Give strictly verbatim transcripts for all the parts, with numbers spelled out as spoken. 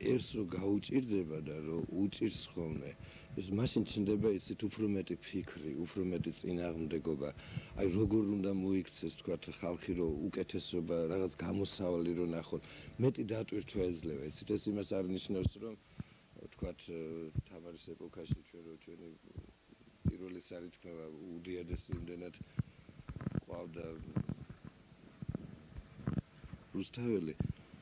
ერთს რო გაუჭირდება და რო უჭირს ხოლმე ეს მაშინ ჩნდება იცით უფრო მეტი ფიქრი, უფრო მეტი წინააღმდეგობა. აი როგორ უნდა მოიქცეს თქვათ ხალხი რო უკეთესობა, რაღაც გამოსავალი რო ნახონ, მეტი დატვირთვა ეძლევა. იცით ეს იმას არ ნიშნავს რომ თქვათ თამარის ეპოქაში ჩვენ რო ჩვენი პირველი სარიცხმევა უდიადესი იმდენად ყავდა რუსთაველი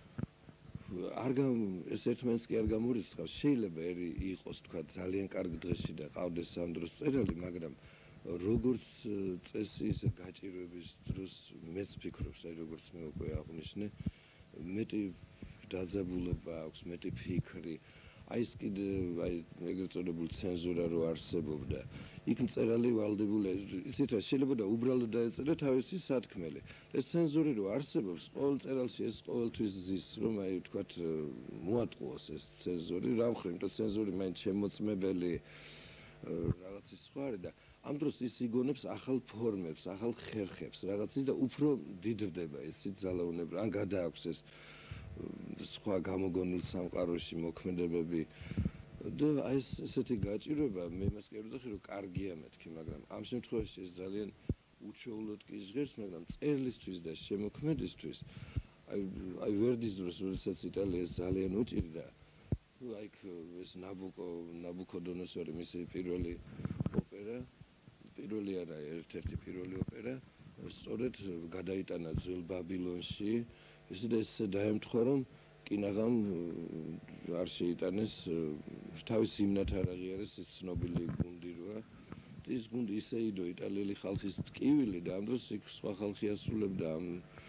არ გამ ეს ერთმანეთს კი არ გამორიცხავს. შეიძლება ერი იყოს თქვა ძალიან კარგი დღეში და ყავდეს ამ დროს წერალი, მაგრამ როგორც წესი ისე გაჭირვების დროს მეც ფიქრობს, აი როგორც მე უკვე აღვნიშნე, მეტი დაძაბულობა აქვს, მეტი ფიქრი. აი ეს კიდე აი ეგრეთ წოდებული ცენზურა რო არსებობდა. იქ მწერალი ვალდებული, იცით რა, შეიძლება და უბრალოდ დაეწერა თავისი სათქმელი. ეს ცენზური რო არსებობს, ყოველ წერალში ეს ყოველთვის ზის, რომ აი თქვათ მოატყუოს ეს ცენზური, რა მხრივ, იმიტომ ცენზური მაინც შემოწმებელი რაღაცის სხვა არის და ამ დროს ის იგონებს ახალ ფორმებს, ახალ ხერხებს, რაღაცის და უფრო დიდრდება იცით ძალაუნებრივ, ან გადააქვს ეს სხვა გამოგონილ სამყაროში მოქმედებები და აი ეს ესეთი გაჭირვება მე მას კი არ ვძახი რომ კარგია მეთქი, მაგრამ ამ შემთხვევაში ეს ძალიან უჩვეულოდ კი ჟღერს, მაგრამ წერლისთვის და შემოქმედისთვის აი აი ვერდის დროს როდესაც იტალია ძალიან უჭირდა აი ეს ნაბუკო ნაბუკოდონოსორი მისი პირველი ოპერა პირველი არა ერთ-ერთი პირველი ოპერა სწორედ გადაიტანა ძველ ბაბილონში ესე და ეს დაემთხვა რომ კინაღამ არ შეიტანეს თავის იმნათ არ აღიარეს ეს ცნობილი გუნდი როა ის გუნდი ისე იდო იტალიელი ხალხის ტკივილი და ამ დროს იქ სხვა ხალხი ასრულებდა ამ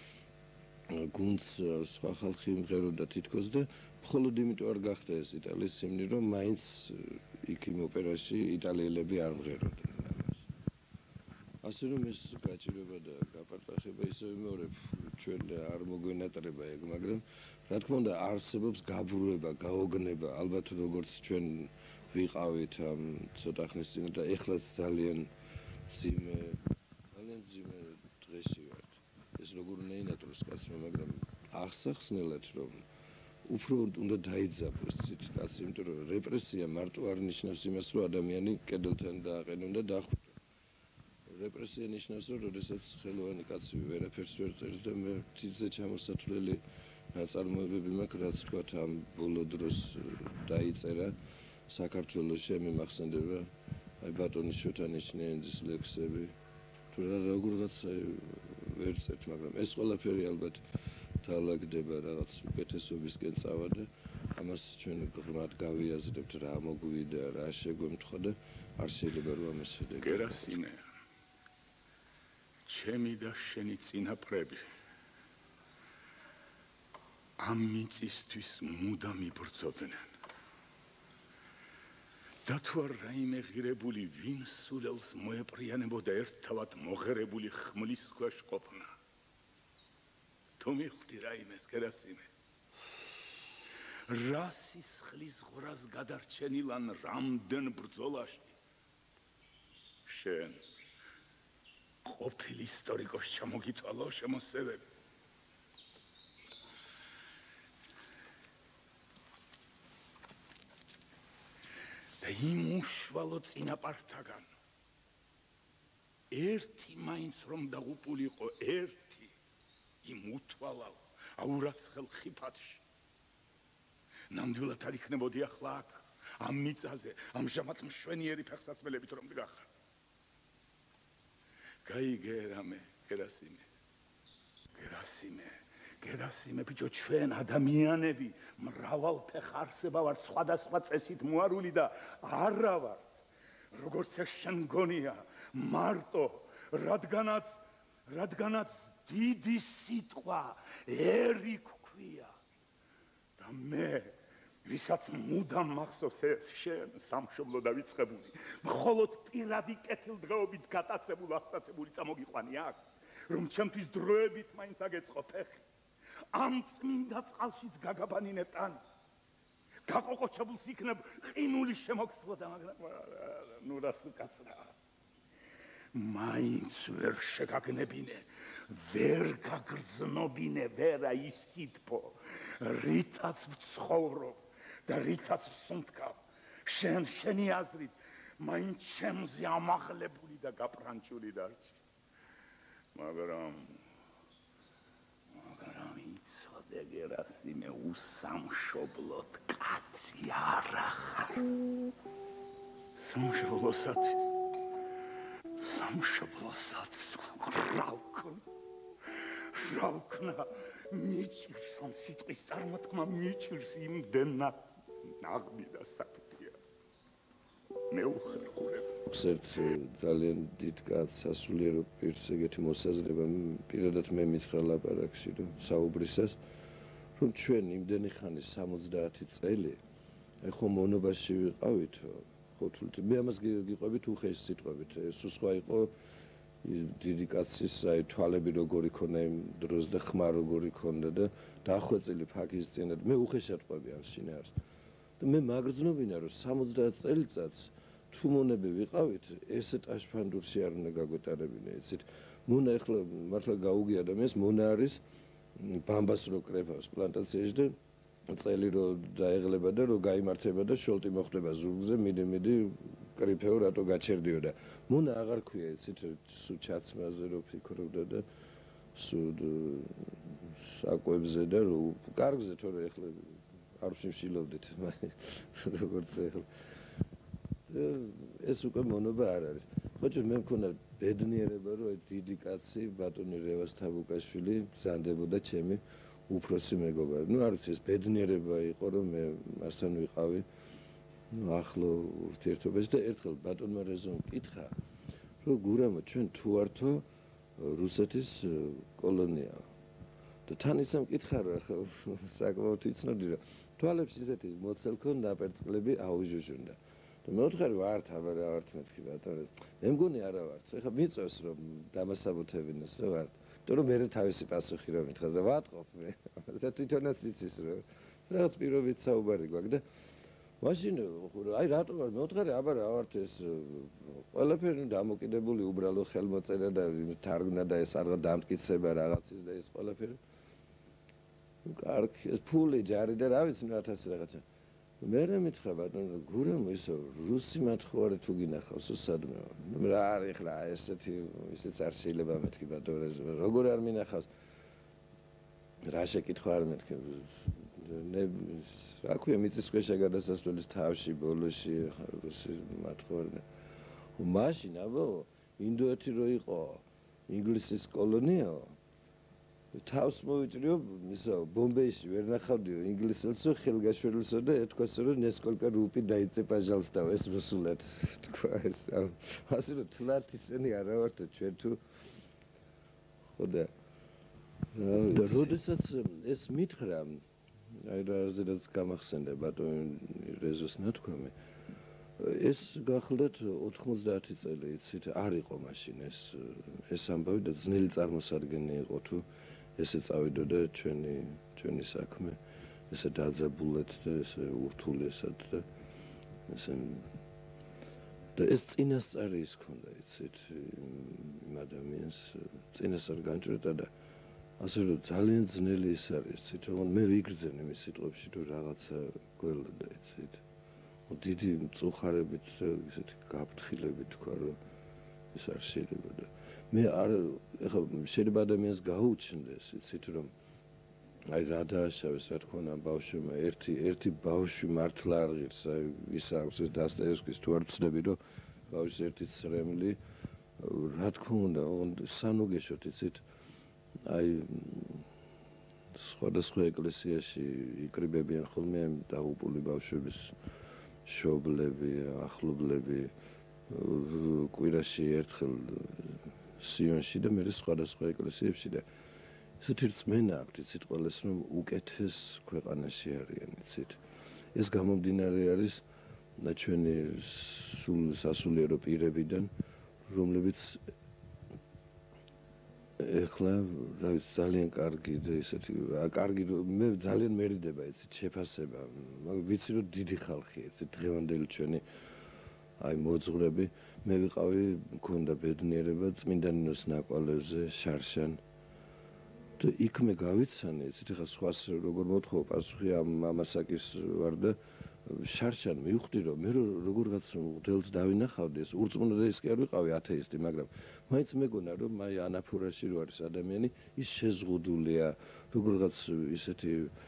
გუნდს სხვა ხალხი იმღეროდა თითქოს და მხოლოდ იმიტომ არ გახდა ეს იტალიის სიმნი რომ მაინც იქ იმ ოპერაში იტალიელები არ მღეროდნენ ამას ასე რომ ეს გაჭირვება და გაპარტახება ისე მეორე ჩვენ არ მოგვენატრება ეგ მაგრამ რა თქმა უნდა არსებობს გაბრუება გაოგნება ალბათ როგორც ჩვენ ვიყავით ამ ცოტა ხნის წინ და ეხლაც ძალიან ძიმე ძალიან ძიმე დღეში ვართ ეს როგორ უნდა ინატროს კაცმა მაგრამ ახსახსნელად რომ უფრო უნდა დაიძაბოს ცით კაცი იმიტომ რომ რეპრესია მარტო არ ნიშნავს იმას რომ ადამიანი კედელთან დააყენონ და დახვიდონ რეპრესია ნიშნავს რომ როდესაც ხელოვანი კაცი ვერაფერს ვერ წერს და მე თითზე ჩამოსათვლელი ნაწარმოებები მაქვს რაც თქვათ ამ ბოლო დროს დაიწერა საქართველოში მე მახსენდება აი ბატონის შოთანიშნიანის ლექსები თუ რა როგორღაც ვერ წერთ მაგრამ ეს ყველაფერი ალბათ დაალაგდება რაღაც უკეთესობისკენ წავა და ამას ჩვენ ღრმად გავიაზრებთ რა მოგვიდა რა შეგვემთხვა და არ შეიძლება რომ ამას შედეგი გერასიმე ჩემი და შენი წინაპრები ამ მიწისთვის მუდამ იბრძოდნენ და თუ არ რაიმე ღირებული ვინ სულელს მოეპრიანებოდა ერთთავად მოღერებული ხმლის ქვეშ ყოფნა თუ მიხვდი რაიმეს გერასიმე რა სისხლის ღვრას გადარჩენილ ან რამდენ ბრძოლაში შენ ყოფილ ისტორიკოს ჩამოგითვალო შემოსევები და იმ უშვალო წინაპართაგან ერთი მაინც რომ დაღუპულიყო ერთი იმ უთვალავ აურაცხელ ხიფათში ნამდვილად არ იქნებოდი ახლა აქ ამ მიწაზე ამჟამად მშვენიერი ფეხსაცმელებით რომ დგახარ გაიგერამე გერასიმე გერასიმე გერასიმე ბიჭო ჩვენ ადამიანები მრავალ ფეხ არსება ვართ სხვადასხვა წესით მოარული და არა ვართ როგორც ეს შენ გონია მარტო რადგანაც რადგანაც დიდი სიტყვა ერი გქვია და მე ვისაც მუდამ მახსოვს ეს შენ სამშობლო დავიწყებული მხოლოდ პირადი კეთილდღეობით გატაცებული აღტაცებული წამოგიყვანი აქ რომ ჩემთვის დროებით მაინც აგეწყო ფეხი ამ წმინდა წყალშიც გაგაბანინებ ტანი გაყოყოჩებულს იქნებ ყინული შემოგცვლოდა მაგრამ ნუ რას უკაცრა მაინც ვერ შეგაგნებინე ვერ გაგრძნობინე ვერა ის სიტყვა რითაც ვცხოვრობ და რითაც ვსუნთქავ შენ შენი აზრით მაინც ჩემზე ამაღლებული და გაპრანჭული დარჩი მაგრამ მაგრამ იცოდე გერასიმე უსამშობლოდ კაცი არა ხარ სამშობლოსათვის სამშობლოსათვის რა ვქნა რა ვქნა მიჭირს ამ სიტყვის წარმოთქმა მიჭირს იმდენა ნაღმი და საფრთხეა მე უხერხულებ ერთ ძალიან დიდ კაცს სასულიერო პირს ეგეთი მოსაზრება პირადად მე მითხრა ლაპარაკში რომ საუბრისას რომ ჩვენ იმდენი ხანი სამოცდაათი წელი ეხო მონობაში ვიყავით ხო თულით მე ამას გიყვებით უხეში სიტყვებით სულ სხვა იყო დიდი კაცის აი თვალები როგორი ქონა იმ დროს და ხმა როგორი ქონდა და დახვეწილი ფაქის წინათ მე უხეშად ყვები ამ შინაარს და მე მაგრძნობინა რომ სამოცდაათი წელიწადს თუ მონები ვიყავით ესე ტაშფანდურში არ უნდა გაგვეტარებინა იცით მონა ახლა მართლა გაუგია და მე მონა არის ბამბას რო კრეფავს პლანტაციაში და წელი რო დაეღლება და რო გაიმართება და შოლტი მოხდება ზურგზე მიდი მიდი კრიფეო რატო გაჩერდიო და მონა აღარ ქვია იცით სულ ჩაცმაზე რო ფიქრობდა და სულ საკვებზე და რო კარგზე თორე ახლა არ ვშიმშილობდით როგორც ახლა ეს უკვე მონობა არ არის ხოჭო მე მქონდა ბედნიერება რომ აი დიდი კაცი ბატონი რევას თაბუკაშვილი ბრძანდებოდა ჩემი უფროსი მეგობარი ნუ არ ვიცი ეს ბედნიერება იყო რომ მე მასთან ვიყავი ნუ ახლო ურთიერთობაში და ერთხელ ბატონმა რეზომ კითხა რომ გურამო ჩვენ თუ ვართო რუსეთის კოლონია და თან ისამ კითხა რა ხო საკმაოდ იცნობდი რომ თვალებში ისეთი მოცელქო ნაპერწკლები აუჟუჟუნდა და მეოთხარი ვართ აბა რა ვართ მეთქი ბატონო მე მგონი არა ვართ ეხლა მიწევს რომ დამასაბუთებინოს რა ვართ იმიტომ რომ მე თავისი პასუხი რომ მითხა და ვატყობ მე და თვითონაც იცის რომ რაღაც პირობით საუბარი გვაქვს და მაშინ აი რატო ვარ მეოთხარი აბა რა ვართ ეს ყველაფერი დამოკიდებული უბრალო ხელმოწერა და თარგმნა და ეს რაღაც დამტკიცება რაღაცის და ეს ყველაფერი კარგი ეს ფული ჯარი და რა ვიცი ათასი რაღაცა მე რა მითხრა ბატონო გურამო ისო რუსი მათხოვარი თუ გინახავს სადმე ნუ რა არის ხლა ესეთი ისეც არ შეიძლება მეთქი ბატონო როგორ არ მინახავს რა შეკითხვა არ მეთქი ნე რა ქვია მიწისქვეშა გადასასვლელის თავში ბოლოში რუსი მათხოვარი მაშინ აბო ინდოეთი რო იყო ინგლისის კოლონიაო თავს მოვიჭრიო ისა ბომბეიში ვერ ნახავდიო ინგლისელსო ხელგაშველსო და ეთქვას რომ ნესკოლკა რუპი დაიწება ჟალსდაო ეს რუსულად თქვა ეს ასე რომ თლათ ისენი არა ვართ ჩვენ თუ ხო და და როდესაც ეს მითხრა აი რა ზედაც გამახსენდა ბატონი რეზოს ნათქვამი ეს გახლდათ ოთხმოცდაათი წელი იცით არ იყო მაშინ ეს ეს ამბავი და ძნელი წარმოსადგენი იყო თუ ესე წავიდოდა ჩვენი ჩვენი საქმე ესე დაძაბულად და ესე ურთულესად და ესე და ეს წინასწარი ის ქონდა იცით იმ ადამიანს წინასწარ განჭრედა და ასე რომ ძალიან ძნელი ის არის იცით რომ მე ვიგრძენ იმის სიტყვებში თუ რაღაცა გველოდა იცით დიდი მწუხარებით და ისეთი გაფრთხილებით თქვა რომ ეს არ შეიძლება და მე არ ეხლა შეიძლება ადამიანს გაუჩნდეს იცით რომ აი რა დააშავეს რა თქმა უნდა ბავშვმა ერთი ერთი ბავშვი მართლა არ ღირს აი ვის აქვს ეს დასტაევსკის თუ არ ვცდები რომ ბავშვის ერთი ცრემლი რა თქმა უნდა სანუ გეშოთ იცით აი სხვადასხვა ეკლესიაში იკრიბებიან ხოლმე დაღუპული ბავშვების შობლები ახლობლები კვირაში ერთხელ სიონში და მე სხვადასხვა ეკლესიებში და ესეთი რწმენა აქვთ იცით ყველას რომ უკეთეს ქვეყანაში არიან იცით ეს გამომდინარე არის ჩვენი სულ სასულიერო პირებიდან რომლებიც ეხლა რა ვიცი ძალიან კარგი და ესეთი კარგი მე ძალიან მერიდება იცით შეფასება მაგრამ ვიცი რომ დიდი ხალხია იცით დღევანდელი ჩვენი აი მოძღვრები მე ვიყავი მქონდა ბედნიერება წმინდა ნინოს ნაკვალევზე შარშან და იქ მე გავიცანე იცით ხა სხვას როგორ მოთხოვ პასუხი ამ მამასაკის ვარ და შარშან მივხვდი რომ მე როგორღაც მღვდელს დავინახავდი ეს ურწმუნო და ის კი არ ვიყავი ათეისტი მაგრამ მაინც მეგონა რომ მაი ანაფურაში რო არის ადამიანი ის შეზღუდულია როგორღაც ისეთი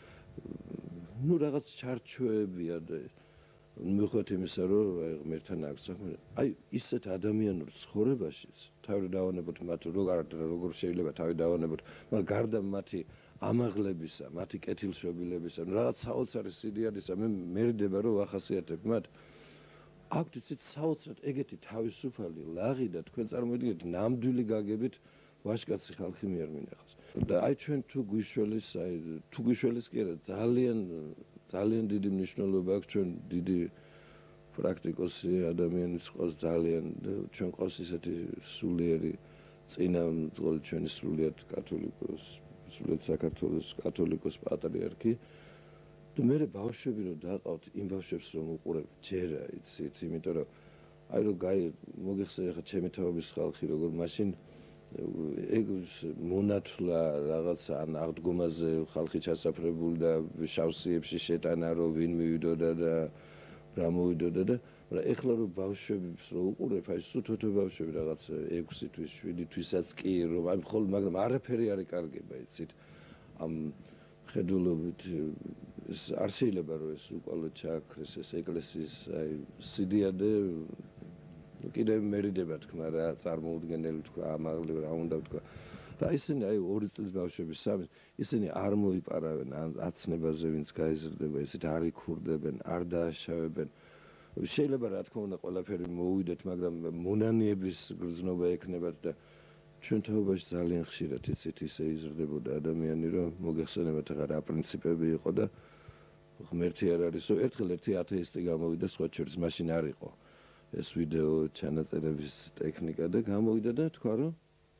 ну რაღაც ჩარჩოებია და მიუხედავად იმისა რომ ღმერთთან აქვს საქმე აი ისეთ ადამიანურ ცხოვრებაშიც თავი დავანებოთ მათ როგორ როგორ შეიძლება თავი დავანებოთ მაგრამ გარდა მათი ამაღლებისა, მათი კეთილშობილებისა, რაღაც საოცარი სიდიადისა, მე მერდება რომ ვახასიათებ მათ. აქვთ იცით საოცრად ეგეთი თავისუფალი ლაღი და თქვენ წარმოიდგინეთ ნამდვილი გაგებით ვაჟკაცი ხალხი მიერ მინახავს. და აი ჩვენ თუ გვიშველის, აი თუ გვიშველის კი არა, ძალიან ძალიან დიდი მნიშვნელობა აქვს ჩვენ დიდი პრაქტიკოსი ადამიანის ყავს ძალიან და ჩვენ ყავს ისეთი სულიერი წინამძღოლი ჩვენი სრულიად კათოლიკოსი სრულიად საქართველოს კათოლიკოს პატრიარქი და მე ბავშვები რომ დაყავთ იმ ბავშვებს რომ უყურებ ჯერა იცით იმიტომ რომ აი რომ გაი მოგეხსენე ხა ჩემი თაობის ხალხი როგორ მაშინ ეგ მონათლა რაღაც ან აღდგომაზე ხალხი ჩასაფრებული და შავსიებში შეტანა რომ ვინ მივიდოდა და რა მოვიდოდა და მაგრამ ეხლა რომ ბავშვებს რომ უყურებ აი სუთოთო ბავშვები რაღაც ექვსი თვის შვიდი თვისაც კი რომ აი ხოლმე მაგრამ არაფერი არ ეკარგება იცით ამ ხედულობით ეს არ შეიძლება რომ ეს უყალო ჩააქრეს ეს ეკლესიის აი სიდიადე კიდევ მერიდება თქმა რა წარმოუდგენელი თქვა ამაღლი რა უნდა თქვა და ისინი აი ორი წლის ბავშვები სამი ისინი არ მოიპარავენ აცნებაზე ვინც გაიზრდება ისეთ არ იქურდებენ არ დააშავებენ შეიძლება რა თქმა უნდა ყველაფერი მოუვიდეთ მაგრამ მონანიების გრძნობა ექნებათ და ჩვენ თაობაში ძალიან ხშირად იცით ისე იზრდებოდა ადამიანი რომ მოგეხსენებათ ახლა რა პრინციპები იყო და ღმერთი არ არისო ერთხელ ერთი ათეისტი გამოვიდა სხვა შორის მაშინ არ იყო ეს ვიდეო ჩანაწერების ტექნიკა და გამოვიდა და თქვა რომ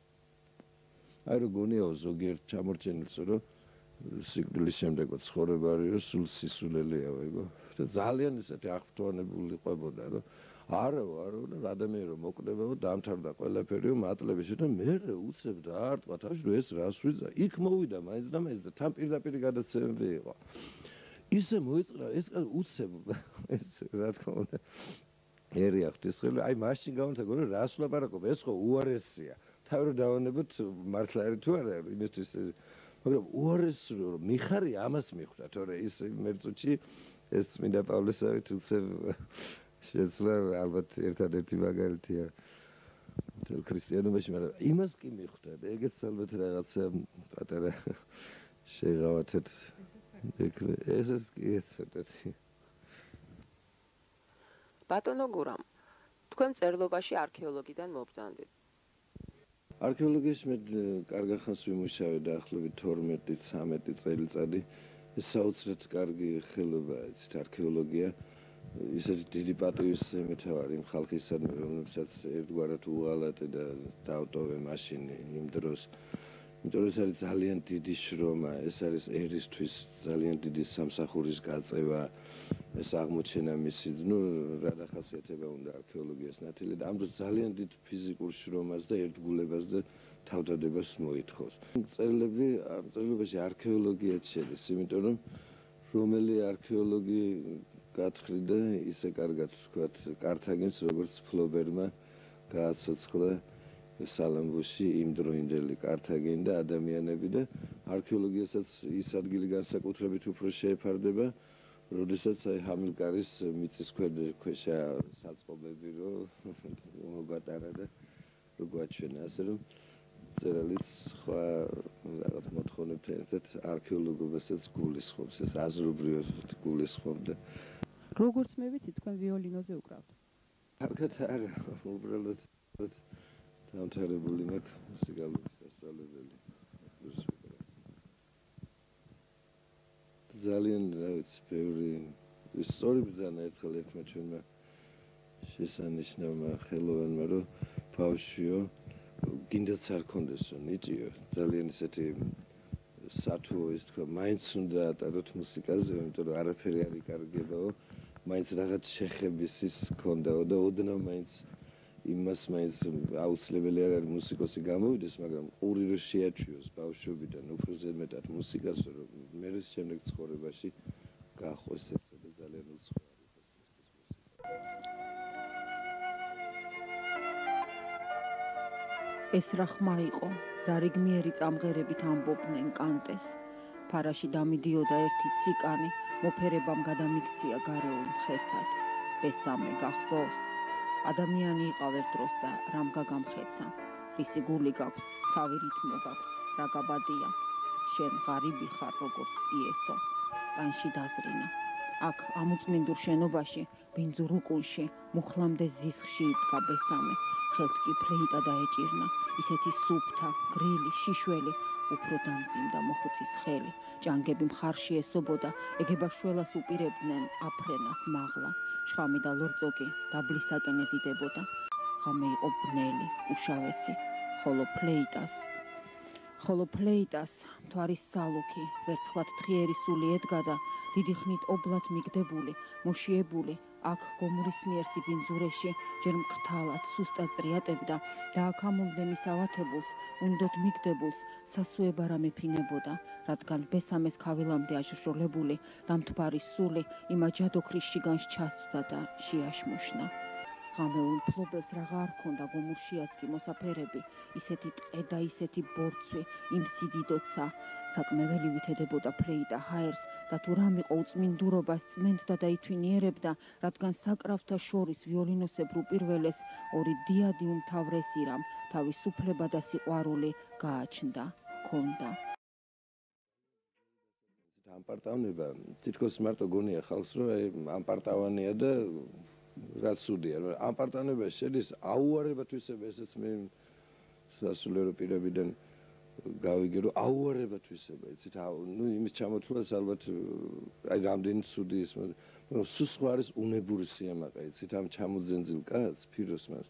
აი რო გონიაო ზოგიერთ ჩამორჩენილს რომ სიკვდილის შემდეგო ცხოვრება არის რომ სულ სისულელეა ეგო და ძალიან ისეთი აღფრთოვანებული ყვებოდა რომ არა არა და ადამიანი რომ მოკდებაო დამთავრდა ყველაფერი მატლების და მე უცებ და არტყვა თავში რომ ეს რას ვიძა იქ მოვიდა მაინც და მაინც და თან პირდაპირ გადაცემები იყო ისე მოიწყდა ეს უცებ ეს რა თქმა უნდა ერი ახტისხელი აი მაშინ გამონთაგო რომ რას ვლაპარაკობ ეს ხო უარესია თავი რომ დავანებოთ მართლა არის თუ არა იმისთვის მაგრამ უარესი რომ მიხარი ამას მიხვდა თორე ის მერწუჩი ეს წმინდა პავლესავით უცებ შეცვლა ალბათ ერთადერთი მაგალითია თელ ქრისტიანობაში მაგრამ იმას კი მიხვდა და ეგეც ალბათ რაღაცა პატარა შეღავათეთ ესეც კი ცოტათი ბატონო გურამ თქვენ წერლობაში არქეოლოგიდან მობრძანდით არქეოლოგიის მე კარგ ხანს ვიმუშავე დაახლოებით თორმეტი ცამეტი წელიწადი ეს საოცრად კარგი ხელობაა ეს არქეოლოგია ისეთი დიდი პატივისცემით ვარ იმ ხალხისა რომელსაც ერთგვარად უღალატე და დაავტოვე მაშინ იმ დროს იმიტომ რომ ეს არის ძალიან დიდი შრომა ეს არის ერისთვის ძალიან დიდი სამსახურის გაწევა ეს აღმოჩენა მისი ნუ რა დახასიათება უნდა არქეოლოგიას ნათელი და ამ დროს ძალიან დიდ ფიზიკურ შრომას და ერთგულებას და თავდადებას მოითხოვს წერილები ამ წერილობაში არქეოლოგიაც შედის იმიტომ რომ რომელი არქეოლოგი გათხრიდა ისე კარგად ვთქვათ კართაგენს როგორც ფლობერმა გააცოცხლა სალამბოში იმდროინდელი კართაგენი და ადამიანები და არქეოლოგიასაც ის ადგილი განსაკუთრებით უფრო შეეფარდება როდესაც აი ჰამილკარის მიწისქვეშა საწყობები რო მოგატარა და რო გვაჩვენა ასე რომ წერილიც სხვა რაღაც მოთხოვნებთან ერთად არქეოლოგობასაც გულისხმობს ეს აზრობრივად გულისხმობს და როგორც მე ვიცი თქვენ ვიოლინოზე უკრავთ კარგად არა უბრალოდ დამთავრებული მაქვს მუსიკალური სასწავლებელი ძალიან რა ვიცი ბევრი ისტორია ბრძანა ერთხელ ერთმა ჩვენმა შესანიშნავმა ხელოვანმა რომ ბავშვიო გინდაც არ კონდესო ნიჭიო ძალიან ისეთი სათუო ის თქვა მაინც უნდა ატაროთ მუსიკაზე იმიტომ რომ არაფერი არ იკარგებაო მაინც რაღაც შეხების ის ქონდაო და ოდნავ მაინც იმას მაინც აუცილებელი არ არის მუსიკოსი გამოვიდეს მაგრამ ყური რო შეაჩვიოს ბავშვობიდან უფრო ზედმეტად მუსიკას რომ მე შემდეგ ცხოვრებაში გაახვეს ეს და ძალიან უცხოა ეს რა ხმა იყო, რა რიგმიერი წამღერებით ამბობდნენ კანტეს. ფარაში დამიდიოდა ერთი ციკანი, მოფერებამ გადამიქცია გარეულ მხეცად. ბესამე გახსოვს? ადამიანი იყავ ერთ დროს და რამ გაგამხეცა. რისი გული გაქვს, თავი რითმო გაქვს, რა გაბადია. შენ ღარიბი ხარ როგორც იესო. ტანში დაზრინა. აქ ამოწმინდურ შენობაში, ბინძურ უკუნში, მუხლამდე ზისხში იდგა ბესამე. ხელთ კი ფლეიტა დაეჭირნა, ისეთი სუფთა, გრილი, შიშველი, უფრო დამძიმდა მოხუცის ხელი. ჭანგები მხარში ესობოდა, ეგებაშველას უპირებდნენ აფრენას მაღლა. შხამი და ლორწოკი დაბლისაკენ ეზიდებოდა. ღამე იყო ბნელი, უშავესი, ხოლო ფლეიტას ხოლო ფლეიტას მთვარის სალუქი, ვერცხლად თხიერი სული ედგა და დიდი ხნით ობლად მიგდებული, მოშიებული, აქ გომურის მიერსი ბინძურეში, ჯერ მკრთალად, სუსტად წრიატებდა და აქ ამომდე მის ავათებულს, უნდოდ მიგდებულს, სასუება რა მეფინებოდა, რადგან ბესამეს ქავილამდე აჟროლებული, დამთვარი სული, იმა ჯადოქრის შიგანს ჩასწვდა და შეაშმუშნა. ღამეულ მფლობელს რაღა არ ქონდა გომურშიაც კი მოსაფერები, ისეთი ტყე და ისეთი ბორცვი, იმ სიდიდოცა, საკმეველივით ედებოდა ფლეიტა ჰაერს და თუ რამ იყო უწმინდურობას წმენდდა და ითვინიერებდა, რადგან საკრავთა შორის ვიოლინოსებრ უპირველეს ორი დიადი უმთავრესი რამ, თავისუფლება და სიყვარული გააჩნდა, ჰქონდა. ამპარტავნება თითქოს მარტო გონია ხალხს, რომ ამპარტავანია და რაც სუდია, რომ ამპარტავნება შედის აუარებად ვისება, ესეც მე სასულიერო პირებიდან გავიგე, რომ აუარებად ვისება, იცით, ნუ იმის ჩამოთვლას ალბათ აი რამდენი ცუდი ის, მაგრამ სულ სხვა არის უნებური სიამაყე, იცით, ამ ჩამოძენძილ კაცს, ფიროსმას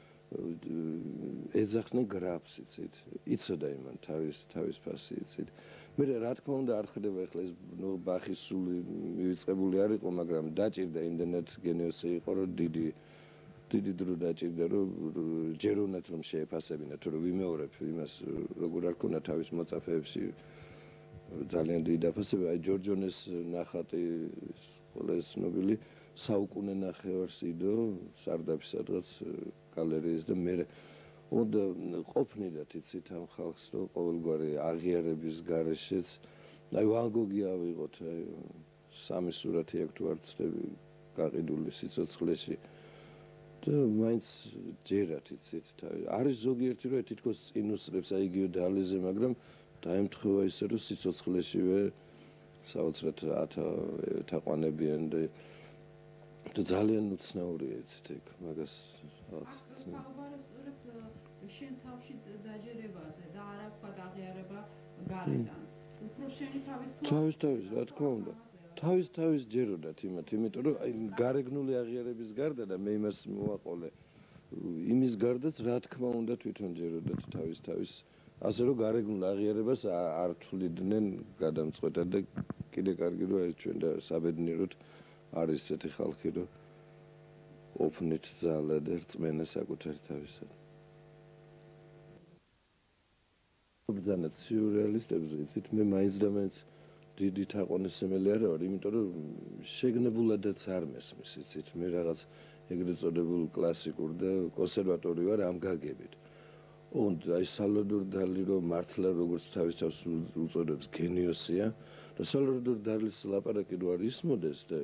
ეძახდნენ გრაფს, იცით, იცოდა იმან თავის თავის ფასი, იცით. მე რა თქმა უნდა არ ხდება ახლა ეს ბახის სული მივიწყებული არ იყო, მაგრამ დაჭირდა იმდენად გენიოსი იყო, რომ დიდი დიდი დრო დაჭირდა, რომ ჯერონათ რომ შეეფასებინა, თუ რომ ვიმეორებ იმას, როგორ არ ქონა თავის მოწაფეებში ძალიან დიდი დაფასება, აი ჯორჯონეს ნახატი ყველა ეს ცნობილი საუკუნე ნახევარს იდო სარდაფის სადღაც გალერეის და მე უნდა ყოფნიდათ იცით ამ ხალხს, რომ ყოველგვარი აღიარების გარეშეც აი ვან გოგი ავიღოთ, აი სამი სურათი აქვს თუ არ ცდები გაყიდული სიცოცხლეში და მაინც ჯერათ იცით, არის ზოგიერთი რომ თითქოს წინ უსწრებს აი იგივე დალეზე, მაგრამ დაემთხვევა ისე რომ სიცოცხლეშივე საოცრად ათაყვანებიან და ძალიან უცნაურია იცით ეგ მაგას შენ თავში დაჯერებაზე და არა თქვა აღიარება გარედან. უფრო შენი თავის თავის თავის რა თქმა უნდა. თავის თავის ჯეროდათ იმათ, იმიტომ რომ აი გარეგნული აღიარების გარდა და მე იმას მოვაყოლე. იმის გარდაც რა თქმა უნდა თვითონ ჯეროდათ თავის თავის. ასე რომ გარეგნულ აღიარებას არ თვლიდნენ გადამწყვეტად და კიდე კარგი რომ ეს ჩვენ და საბედნიეროდ არის ესეთი ხალხი რომ ოფნით ძალა და რწმენა საკუთარი თავისა. ბრძანეთ სიურეალისტებზე, იცით, მე მაინც და მაინც დიდი თაყვანისმცემელი არ ვარ, იმიტომ რომ შეგნებულადაც არ მესმის, იცით, მე რაღაც ეგრეთ წოდებულ კლასიკურ და კონსერვატორი ვარ ამ გაგებით. Und აი სალვადორ დალი რომ მართლა როგორც თავის თავს უწოდებს გენიოსია და სალვადორ დალის ლაპარაკი რო არ ისმოდეს და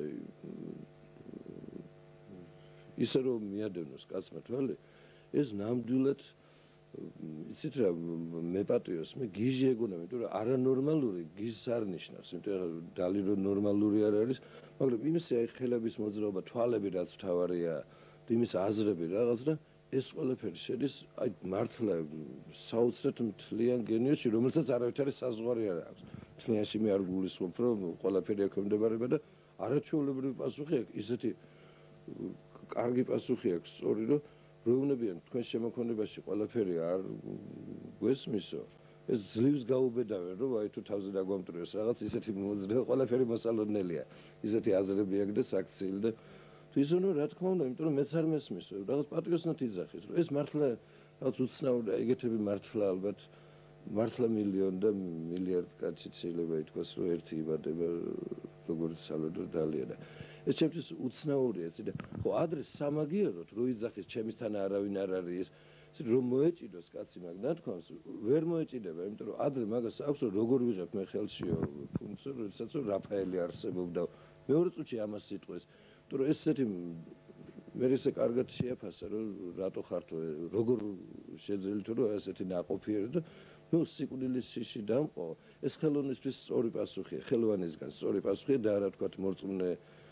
ისე რომ მიადევნოს კაცმა თვალი, ეს ნამდვილად იცით რა მეპატიოს, მე გიჟი ეგონა, იმიტომ რომ არანორმალური გიჟს არ ნიშნავს, იმიტომ რომ დალი რო ნორმალური არ არის, მაგრამ იმისი აი ხელების მოძრაობა, თვალები რაც თავარია, იმის აზრები რაღაც და ეს ყველაფერი შედის აი მართლა საოცრად მთლიან გენიოსში, რომელსაც არავითარი საზღვარი არ აქვს. მთლიანში მე არ გულისხმობ, რომ ყველაფერი ექვემდებარება და არაჩვეულებრივი პასუხი აქვს, ისეთი კარგი პასუხი აქვს, სწორი, რომ როუნებიან თქვენ შემოქმედებაში ყველაფერი არ გვესმისო, ეს ძლივს გაუბედავენ, რომ აი თუ თავზე დაგვამტვრიოს რაღაც ისეთი მოძრაობა, ყველაფერი მოსალოდნელია. ისეთი აზრები აქვს და საქციელი და ისინი რა თქმა უნდა, იმიტომ რომ მეც არ მესმის, რაღაც პატრიოტსნად იძახის, რომ ეს მართლა რაღაც უცნაურია, ეგეთები მართლა ალბათ მართლა მილიონი და მილიარდ კაცით შეიძლება ითქვას, რომ ერთი იბადება როგორც სალვადორ დალია და ეს ჩემთვის უცნაურია, იცი და ხო ადრე სამაგიეროდ რო იძახის ჩემისთან არავინ არ არის, ისე რომ მოეჭიდოს კაცი მაგ ნათქვამს ვერ მოეჭიდება, იმიტომ რომ ადრე მაგას აქვს რომ როგორ ვიღებ მე ხელშიო ფუნქცია, როდესაც რომ რაფაელი არსებობდა მეორე წუთში ამას სიტყვეს, იმიტომ რომ ესეთი მე ესე კარგად შეაფასა რომ რატო ხართო როგორ შეძელი თუ რომ ესეთი ნაყოფიერი და ნუ სიკვდილის შიში დამყო ეს ხელოვნისთვის სწორი პასუხია ხელოვანისგან სწორი პასუხია და რა თქვა მორწმუნე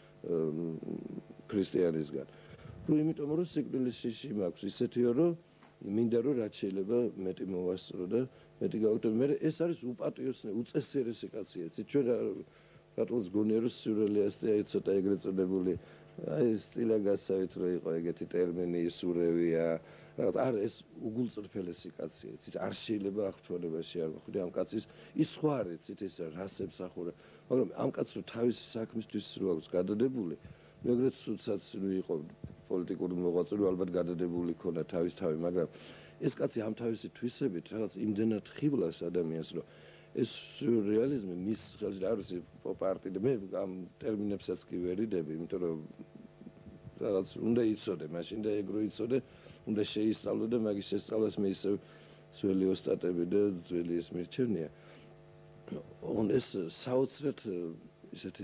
ქრისტიანისგან რომ იმიტომ რომ სიკვდილის შიში მაქვს ისეთიო რომ მინდა რომ რაც შეიძლება მეტი მოვასწრო და მეტი გავაკეთო მე ეს არის უპატიოსნე უწესრიესი კაცია იცი ჩვენ რატოც გონია რომ სიურრეალისტი აი ცოტა ეგრეთ წოდებული აი სტილა გასავით რომ იყო ეგეთი ტერმინი ისურევია რაღაც არ ეს უგულწრფელესი კაცია იცით არ შეიძლება აღთვალებაში არ მოხვიდე ამ კაცის ის სხვა არ იცით ეს რას ემსახურა მაგრამ ამ კაცს რო თავისი საქმისთვის რო აქვს გადადებული მეგრეთ სულსაც რო იყო პოლიტიკური მოღვაწე რო ალბათ გადადებული ქონა თავის თავი მაგრამ ეს კაცი ამ თავისი თვისებით რაღაც იმდენად ხიბლას ადამიანს რომ ეს სიურრეალიზმი მის ხელში არ არის პოპ-არტი და მე ამ ტერმინებსაც კი ვერ იდები, იმიტომ რომ რაღაც უნდა იცოდე, მაშინ და ეგრო იცოდე, უნდა შეისწავლო და მაგის შესწავლას მე ისევ ძველი ოსტატები და ძველი ეს მირჩევნია. ოღონდ ეს საოცრად ისეთი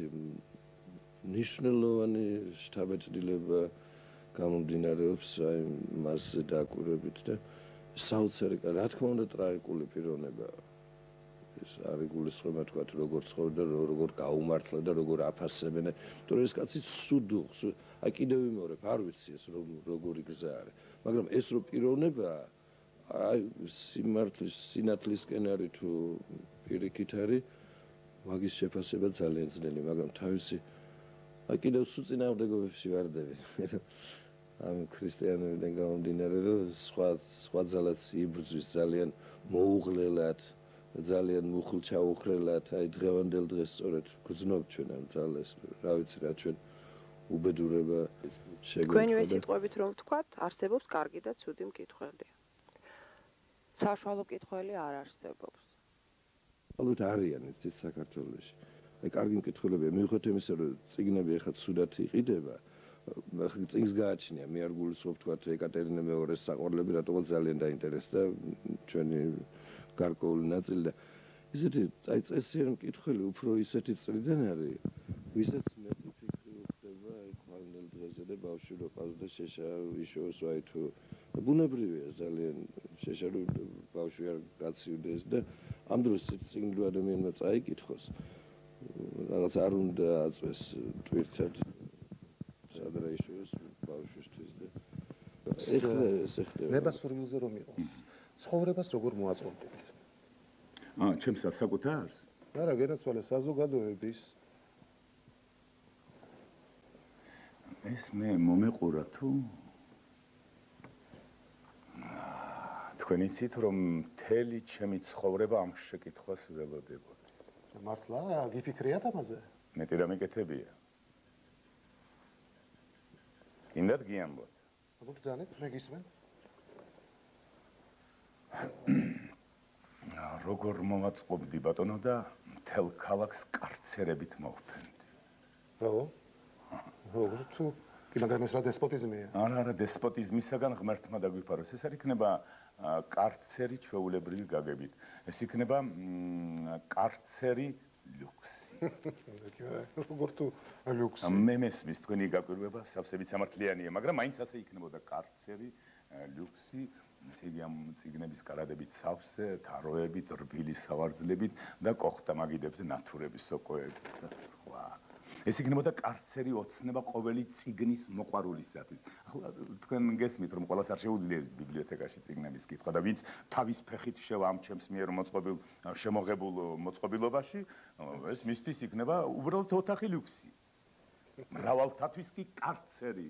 ნიშნულოვანი შთაბეჭდილება გამომდინარეობს აი მასზე დაკვირვებით და საოცარი, რა თქმა უნდა, ტრაგიკული პიროვნებაა. ეს არის გულისხმობა თქვა როგორ ცხოვრდა როგორ გაუმართლა და როგორ აფასებენ იმიტომ რომ ეს კაცი სუდუხს აი კიდევ ვიმეორებ არ ვიცი ეს როგორი გზა არის მაგრამ ეს რო პიროვნება აი სიმართლის სინათლისკენ არის თუ პირიქით არის მაგის შეფასება ძალიან ძნელი მაგრამ თავისი აი კიდევ სუწინააღმდეგობებში ვარდები ამ ქრისტიანობიდან გამომდინარე რომ სხვა სხვა ძალაც იბრძვის ძალიან მოუღლელად ძალიან მუხლ ჩაუხრელად აი დღევანდელ დღეს სწორედ გძნობ ჩვენ ამ ძალას რა ვიცი რა ჩვენ უბედურება შეგვეწყდა თქვენივე სიტყვებით რომ ვთქვათ არსებობს კარგი და ცუდი მკითხველი საშუალო მკითხველი არ არსებობს ალბათ არიან იცით საქართველოში აი კარგი მკითხველებია მიუხედავად იმისა რომ წიგნები ახლა ცუდად იყიდება ახლა წიგნს გააჩნია მე არ გულისხმობ თქვათ ეკატერინე მეორეს საყვარლები რატომაც ძალიან დაინტერესდა ჩვენი გარკვეული ნაწილი და ისეთი აი წესიერი მკითხველი უფრო ისეთი წრიდან არის ვისაც მეტი ფიქრი უხდება აი ხვალინელ დღეზე და ბავშვი რო ყავს და შეშა ვიშოს აი თუ ბუნებრივია ძალიან შეშა რო ბავშვი არ გაციudes და ამ დროს წიგნი რო ადამიანმა წაიკითხოს რაღაც არ უნდა აწვეს ტვირთად სადრა იშოს ბავშვისთვის და ეხლა ეს ხდება ნება სურვილზე რომ იყო ცხოვრებას როგორ მოაწყვეტთ? აა, ჩემს საკუთარს? არა, გენაცვალე საზოგადოების. ეს მე მომეყურა თუ თქვენ იცით რომ მთელი ჩემი ცხოვრება ამ შეკითხვას ველოდებოდი. მართლა გიფიქრიათ ამაზე? მეტი რამე კეთებია. კიდევ გიამბოთ. მოგძანეთ, მე გისმენთ. როგორ მოვაწყობდი ბატონო და მთელ ქალაქს კარცერებით მოვფენდი. რა? როგორ თუ კი მაგრამ ეს რა დესპოტიზმია? არა, არა, დესპოტიზმისაგან ღმერთმა დაგვიფაროს. ეს არ იქნება კარცერი ჩვეულებრივი გაგებით. ეს იქნება კარცერი ლუქსი. როგორ თუ ლუქსი? მე მესმის თქვენი გაკვირვება სავსებით სამართლიანია, მაგრამ მაინც ასე იქნებოდა კარცერი ლუქსი. ესე იგი ამ წიგნების კარადებით სავსე, თაროებით, რბილი სავარძლებით და კოხტა მაგიდებზე ნათურების სოკოებით და სხვა. ეს იქნებოდა კარცერი ოცნება ყოველი წიგნის მოყვარულისათვის. ახლა თქვენ გესმით რომ ყველას არ შეუძლია ბიბლიოთეკაში წიგნების კითხვა და ვინც თავის ფეხით შევა ამ ჩემს მიერ მოწყობილ შემოღებულ მოწყობილობაში, ეს მისთვის იქნება უბრალოდ ოთახი ლუქსი. მრავალთათვის კი კარცერი.